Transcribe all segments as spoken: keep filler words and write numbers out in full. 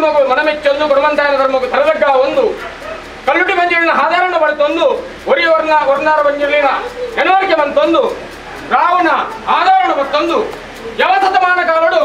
ಧರ್ಮಗಳು ಮನಮೆಚ್ಚೊಂದು ಗುಣವಂತಾಯನ ಧರ್ಮಗಳು ತರದಗ್ಗ ಒಂದು ಕಲ್ಲುಟಿ ಬಂಜಿಳಿನ ಸಾಧಾರಣ ಬಳಿತೊಂದು ಒರಿ ವರ್ಣ ವರ್ಣಾರ ಬಂಜಿಳಿನ ನೆನವರಿಕೆ ಬಂತೊಂದು ರಾವಣ ಆಧಾರಣ ಬತ್ತೊಂದು ಯವಸತಮಾನ ಕಾಲಡು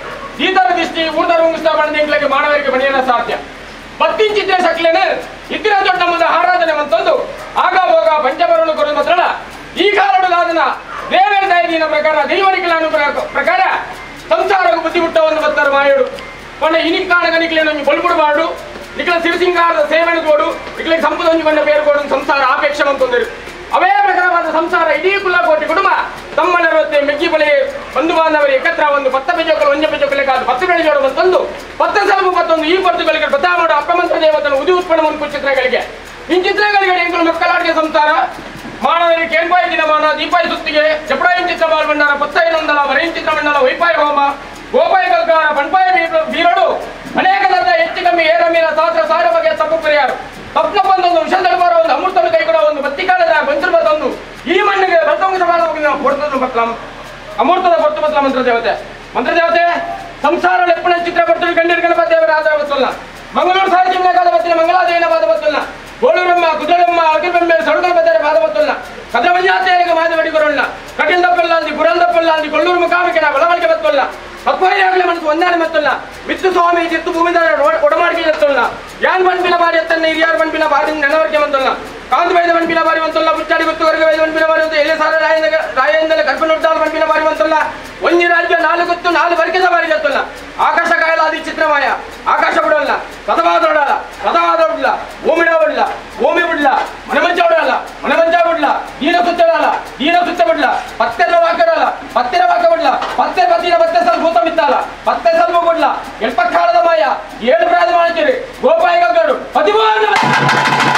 ಈತರ ದಿಷ್ಟಿ ಊರ್ಧರ ಉಂಗಿಸ್ತಾ ಬಂದಿಂಗ್ಲಿಗೆ ಮಾನವರಿಗೆ ಬಣಿಯನ ಸಾಧ್ಯ ಬತ್ತಿಂಚಿದ್ದೆ ಸಕ್ಲೇನೆ ಇದ್ದಿನ ದೊಡ್ಡ ಮುಂದೆ ಆರಾಧನೆ ಬಂತೊಂದು ಆಗ ಹೋಗ ಪಂಚಮರಣ ಕೊರ ಮಾತ್ರ ಈ ಕಾಲಡು ಲಾದನ ದೇವರ ದಯದಿನ ಪ್ರಕಾರ ದೈವನಿಕಲ ಅನುಗ್ರಹ ಪ್ರಕಾರ ಸಂಸಾರಕ್ಕೆ ಬುದ್ಧಿ ಬಿಟ್ಟ ಒಂದು ಬತ್ತರ ಮಾಯೋಡು ಪಣ್ಣ ಇನಿಕ್ ಕಾಣಗ ನಿಕ್ಲೇನು ಬಲ್ಬಿಡಬಾರ್ದು ನಿಕ್ಲ ಸಿರಿಸಿಂಗಾರದ ಸೇವನೆ ಕೊಡು ನಿಕ್ಲಿಗೆ ಸಂಪದ ಹೊಂದಿಕೊಂಡ ಬೇರು ಕೊಡು ಸಂಸಾರ ಆಪೇಕ್ಷೆ ಬಂತೊಂದಿರು ಅವೇ ಪ್ರಕಾರವಾದ ಸಂಸಾರ ಇಡೀ ಕುಲ ಕೋಟಿ ಕುಟುಂಬ ತಮ್ಮನರವತ್ತೆ ಮೆಗ್ಗಿ ಬಲೆ ಬಂಧು ಬಾಂಧವರ ಏಕತ್ರ ಒಂದು ಪತ್ತ ಬೆಜೋಕಲು ಒಂಜ ಬೆಜೋಕಲೆ ಕಾದು ಪತ್ತು ಬೆಳೆಜೋಡು ಬಂತೊಂದು ಪತ್ತ ಸಲಭು ಮತ್ತೊಂದು ಈ ಪರ್ತುಗಳಿಗೆ ಬತಾ ಮಾಡು ಅಪ್ಪಮಂತ್ರ ದೇವತನ ಉದಿ ಉತ್ಪನ್ನ ಮುನ್ಪು ಚಿತ್ರಗಳಿಗೆ ಈ ಚಿತ್ರಗಳಿಗೆ ಎಂಕಲು ಮಕ್ಕಳಾಡಿಗೆ ಸಂಸಾರ ಮಾನವರಿಗೆ ಕೇಳ್ಪಾಯ ದಿನಮಾನ ದೀಪಾಯ ಸುತ್ತಿಗೆ ಚಪಡಾಯಿ ಚಿತ್ರ ಬಾಳ್ಬಂಡಾರ ಪತ್ತಾಯಿ ನೊಂದಲ ವರೈನ್ ಚಿತ್ರ ಮಂಡಲ ವೈಪಾಯ ಹೋಮ ಗೋಪಾಯ ಗಲ್ಗಾರ ಪಂಪಾಯ ಬೀರಡು ಅನೇಕ ದರ್ದ ಹೆಚ್ಚು ಕಮ್ಮಿ ಏರಮೀರ ಸಾತ್ರ ಸಾರ ಬಗೆಯ ತಪ್ಪು ಪರಿಹಾರ ತಪ್ಪನ ಬಂದೊಂದು ವಿಷದಲ್ಲಿ ಬರೋ ಒಂದು ಅಮೃತವನ್ನು ಕೈಗೊಳ್ಳೋ ಒಂದು ಬತ್ತಿಕಾಲದ ಬಂಚರು ಬಂದೊಂದು ಈ ಮಣ್ಣಿಗೆ ಬರ್ತವಂಗ ನಾವು ಕೊಡ್ತದ್ದು ಬತ್ಲಾಂ ಅಮೃತದ ಕೊಟ್ಟು ಬತ್ಲ ಮಂತ್ರ ದೇವತೆ ಮಂತ್ರ ದೇವತೆ ಸಂಸಾರ ಲೆಪ್ಪಣ ಚಿತ್ರ ಬರ್ತದೆ ಗಂಡಿರ ಗಣಪತಿ ದೇವರ ಆಧಾರ ಬತ್ತಲ್ಲ ಮಂಗಳೂರು ಸಾಹಿತ್ಯ ಕಾಲ ಬತ್ತಿನ ಮಂಗಳಾದೇವಿನ ಬಾದ ಬತ್ತಲ್ಲ ಗೋಳೂರಮ್ಮ ಕುದುರೆಮ್ಮ ಅಗಿರ್ಬೆಂಬೆ ಸಡುಗರ ಬದ್ದಾರೆ ಬಾದ ಬತ್ತಲ್ಲ ಕದ್ರಮಂಜಾತೆಯರಿಗೆ ಮಾದವಡಿ ಬರೋಲ್ಲ ಕಟಿಲ್ ದಪ್ಪಲ್ಲ ಅಂದಿ ಗುರಲ್ ದಪ್ಪಲ್ಲ ಅಂದಿ ಕೊಲ್ಲೂರು ಮುಖಾಮಿಕೆ ನಾ ಬಲವಳಿಕೆ ಬತ್ತಲ್ಲ ತತ್ವಾಗಲೇ ಮನಸ್ಸು ಒಂದಾನೆ ಮತ್ತಲ್ಲ ವಿತ್ತು ಸ್ವಾಮಿ ಚಿತ್ತು ಭೂಮಿದಾರ ಒಡಮಾಡಿಕೆ ಎತ್ತಲ್ಲ ಯಾನ್ ಬಣ್ಪಿನ ಬಾರಿ ಎತ್ತನ್ನ ಹಿರಿಯಾರ್ ಬಣ್ಪಿನ ಬಾರಿ ನೆನವರಿಕೆ ಬಂತಲ್ಲ ಕಾಂತು ವೈದ ಬಣ್ಪಿನ ಬಾರಿ ಬಂತಲ್ಲ ಮುಚ್ಚಾಡಿ ಗೊತ್ತುವರೆಗೆ ವೈದ ಬಣ್ಪಿನ ಬಾರಿ ಅಂತ ಎಲೆ ಸಾರ ರಾಯನ ರಾಯಂದಲ ಕರ್ಪನುಡ್ಡಾಲ ಬಣ್ಪಿನ ಬಾರಿ ಬಂತಲ್ಲ ಒಂಜಿ ರಾಜ್ಯ ನಾಲ್ಕು ಗೊತ್ತು ನಾಲ್ಕು ಬರಿಕೆದ ಬಾರಿ ಎತ್ತಲ್ಲ ಆಕಾಶ ಕಾಯಲಾದಿ ಚಿತ್ರಮಾಯ ಆಕಾಶ ಬಿಡಲ್ಲ ಕದವಾದೊಡಲ್ಲ ಕದವಾದೊಡ್ಲ ಭೂಮಿಡ ಬಿಡ್ಲ ಭೂಮಿ ಬಿಡ್ಲ ಮನೆಮಂಚ ಬಿಡಲ್ಲ ಮನೆಮಂಚ ಬಿಡ್ಲ ದೀನ ಸುತ್ತಡಲ್ಲ ದೀನ ಸುತ್ತ ಬಿಡ್ಲ ಪತ್ತೆರ ವಾಕ್ಯಡಲ್ಲ ಪತ್ತೆರ ವಾಕ್ಯ ಬಿಡ್ಲ ಪತ್ತೆ ಪತ್ತಿನ ಪತ್ತೆ ಸಲ್ ಭೂತ ಮಿತ್ತಲ್ಲ ಪತ್ತೆ ಸಲ್ವ ಬಿಡ್ಲ ಎಲ್ಪ ಕಾಲದ ಮಾಯ ಏಳು ಪ್ರಾದ ಮಾಡ್ತೀರಿ ಗೋಪಾಯ ಗಗ್ಗರು ಪತಿಮಾನ